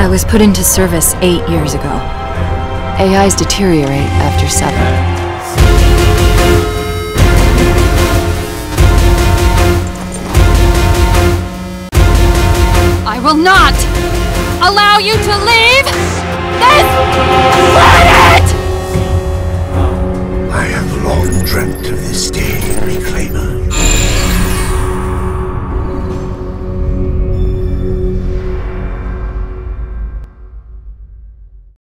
I was put into service 8 years ago. AIs deteriorate after 7. I will not allow you to leave this planet! I have long dreamt of this day, Reclaimer.